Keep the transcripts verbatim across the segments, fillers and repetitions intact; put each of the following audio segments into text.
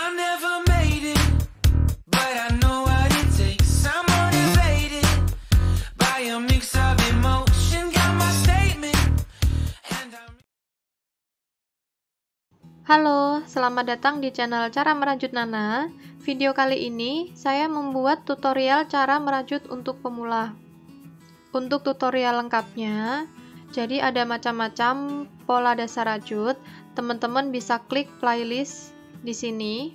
I never made it, but I know what it takes. I'm motivated by a mix of emotion. Got my statement, and I'm... Halo, selamat datang di channel Cara Merajut Nana. Video kali ini saya membuat tutorial cara merajut untuk pemula. Untuk tutorial lengkapnya, jadi ada macam-macam pola dasar rajut. Teman-teman bisa klik playlist di sini.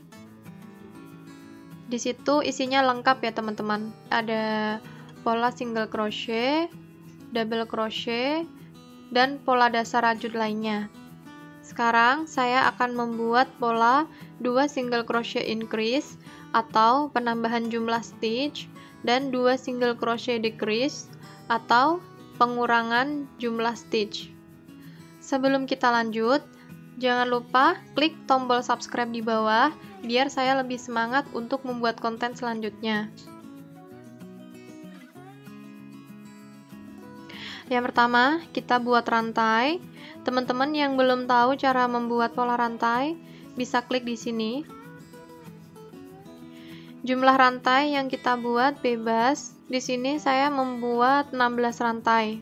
Di situ isinya lengkap ya teman-teman. Ada pola single crochet, double crochet, dan pola dasar rajut lainnya. Sekarang saya akan membuat pola dua single crochet increase atau penambahan jumlah stitch dan dua single crochet decrease atau pengurangan jumlah stitch. Sebelum kita lanjut, jangan lupa klik tombol subscribe di bawah biar saya lebih semangat untuk membuat konten selanjutnya. Yang pertama, kita buat rantai. Teman-teman yang belum tahu cara membuat pola rantai, bisa klik di sini. Jumlah rantai yang kita buat bebas. Di sini saya membuat enam belas rantai.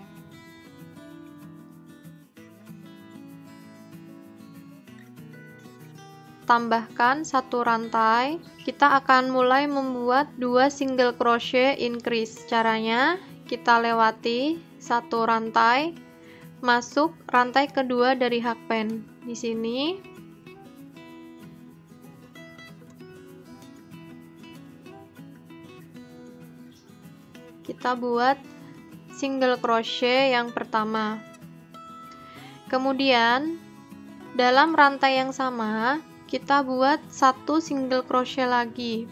Tambahkan satu rantai. Kita akan mulai membuat dua single crochet increase. Caranya, kita lewati satu rantai, masuk rantai kedua dari hakpen. Di sini kita buat single crochet yang pertama. Kemudian dalam rantai yang sama kita buat satu single crochet lagi.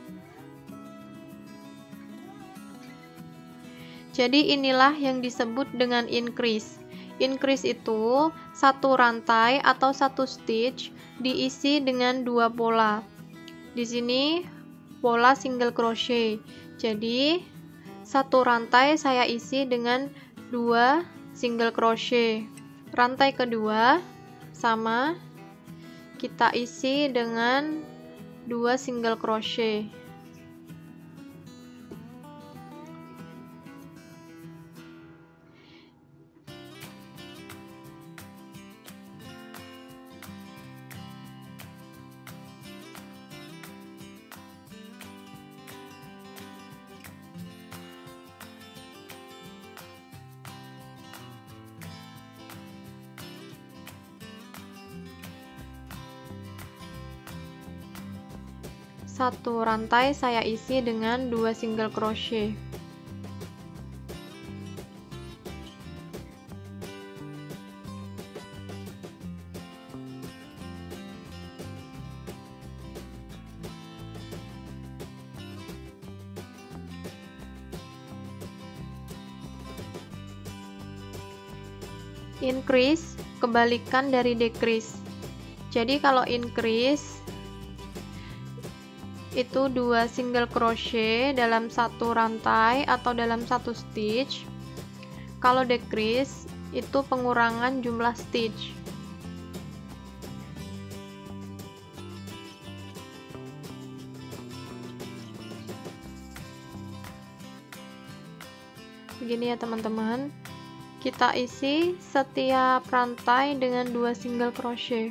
Jadi inilah yang disebut dengan increase. Increase itu satu rantai atau satu stitch diisi dengan dua pola. Di sini pola single crochet. Jadi satu rantai saya isi dengan dua single crochet. Rantai kedua sama kita isi dengan dua single crochet. Satu rantai saya isi dengan dua single crochet. Increase kebalikan dari decrease. Jadi kalau increase itu dua single crochet dalam satu rantai atau dalam satu stitch. Kalau decrease itu pengurangan jumlah stitch. Begini ya teman-teman. Kita isi setiap rantai dengan dua single crochet.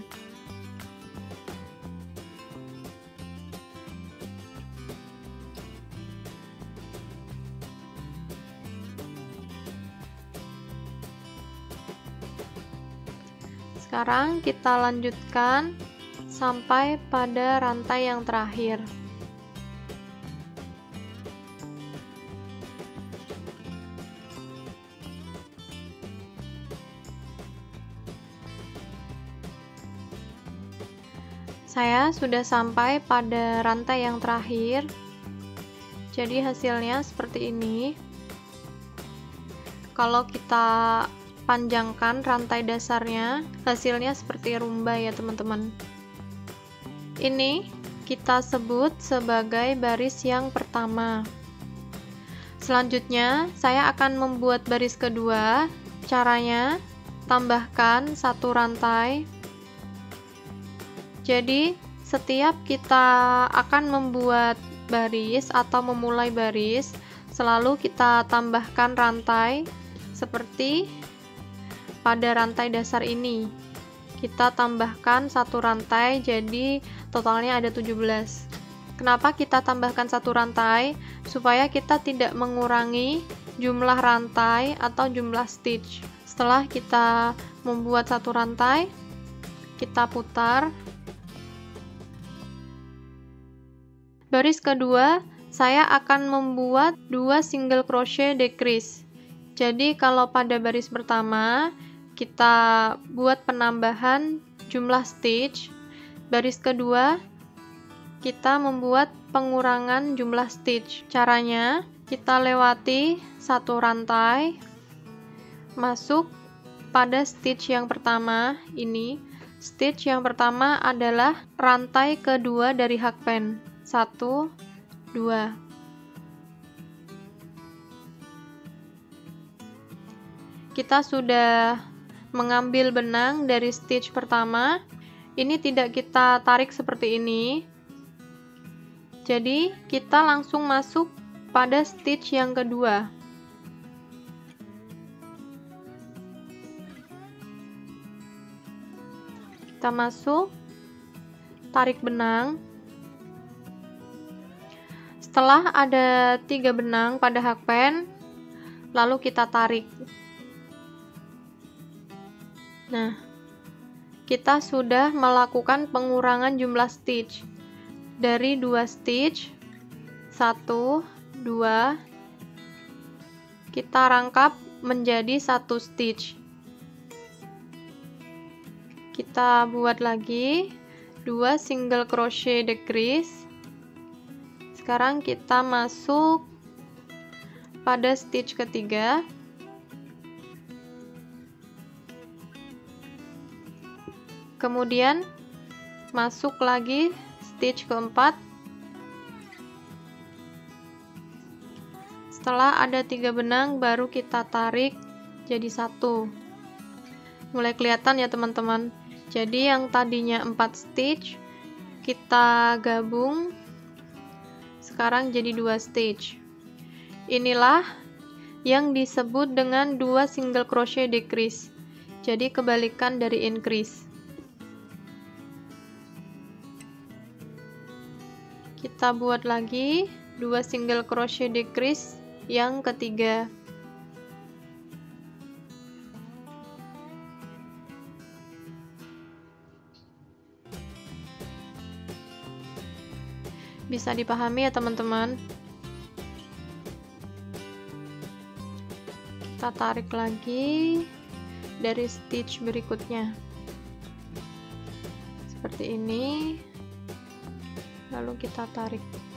Sekarang kita lanjutkan sampai pada rantai yang terakhir. Saya sudah sampai pada rantai yang terakhir. Jadi hasilnya seperti ini. Kalau kita panjangkan rantai dasarnya, hasilnya seperti rumbai ya teman-teman. Ini kita sebut sebagai baris yang pertama. Selanjutnya saya akan membuat baris kedua. Caranya, tambahkan satu rantai. Jadi setiap kita akan membuat baris atau memulai baris, selalu kita tambahkan rantai seperti pada rantai dasar ini. Kita tambahkan satu rantai, jadi totalnya ada tujuh belas. Kenapa kita tambahkan satu rantai? Supaya kita tidak mengurangi jumlah rantai atau jumlah stitch. Setelah kita membuat satu rantai, kita putar. Baris kedua, saya akan membuat dua single crochet decrease. Jadi kalau pada baris pertama kita buat penambahan jumlah stitch, baris kedua kita membuat pengurangan jumlah stitch. Caranya, kita lewati satu rantai, masuk pada stitch yang pertama ini. Stitch yang pertama adalah rantai kedua dari hakpen. Satu, dua. Kita sudah mengambil benang dari stitch pertama. Ini tidak kita tarik seperti ini. Jadi, kita langsung masuk pada stitch yang kedua. Kita masuk, tarik benang. Setelah ada tiga benang pada hakpen, lalu kita tarik. Nah, kita sudah melakukan pengurangan jumlah stitch dari dua stitch, satu, dua, kita rangkap menjadi satu stitch. Kita buat lagi dua single crochet decrease. Sekarang kita masuk pada stitch ketiga. Kemudian masuk lagi stitch keempat. Setelah ada tiga benang, baru kita tarik jadi satu. Mulai kelihatan ya teman-teman. Jadi yang tadinya empat stitch kita gabung, sekarang jadi dua stitch. Inilah yang disebut dengan dua single crochet decrease. Jadi kebalikan dari increase. Kita buat lagi dua single crochet decrease yang ketiga. Bisa dipahami ya teman-teman. Kita tarik lagi dari stitch berikutnya seperti ini, lalu kita tarik.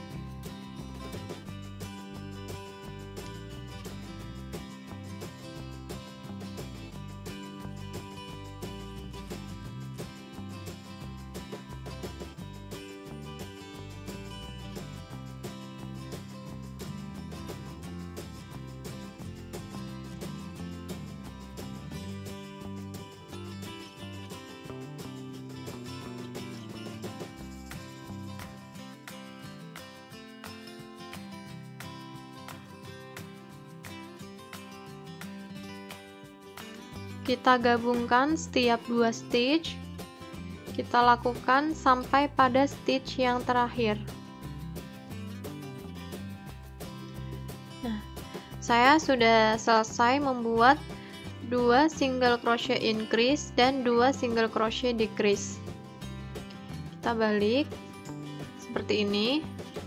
Kita gabungkan setiap dua stitch, kita lakukan sampai pada stitch yang terakhir. Nah, saya sudah selesai membuat dua single crochet increase dan dua single crochet decrease. Kita balik seperti ini.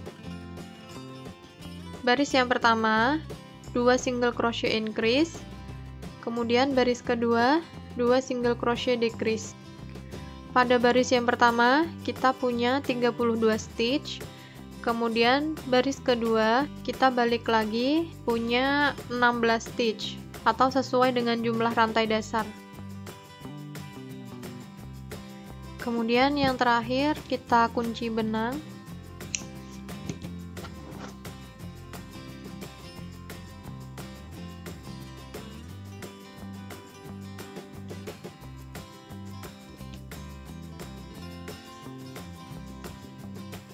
Baris yang pertama, dua single crochet increase. Kemudian baris kedua, dua single crochet decrease. Pada baris yang pertama, kita punya tiga puluh dua stitch. Kemudian baris kedua, kita balik lagi punya enam belas stitch atau sesuai dengan jumlah rantai dasar. Kemudian yang terakhir, kita kunci benang.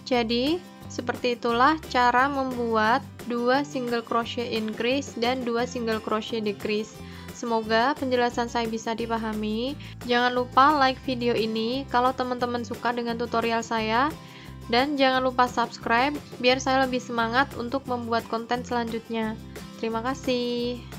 Jadi, seperti itulah cara membuat dua single crochet increase dan dua single crochet decrease. Semoga penjelasan saya bisa dipahami. Jangan lupa like video ini kalau teman-teman suka dengan tutorial saya. Dan jangan lupa subscribe biar saya lebih semangat untuk membuat konten selanjutnya. Terima kasih.